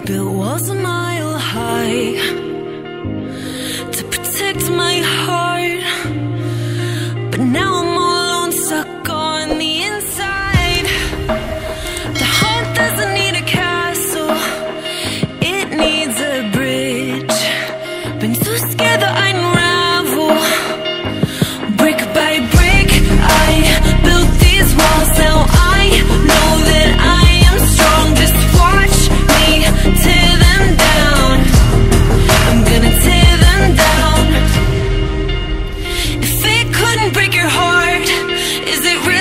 built walls a mile high to protect my heart, but now I'm all alone, stuck on the inside. The heart doesn't need a castle, it needs a bridge. Been too scared that I'd unravel. Brick by brick, I built these walls. Now I know that I am strong. Just watch me tear them down. I'm gonna tear them down. If it couldn't break your heart, is it real?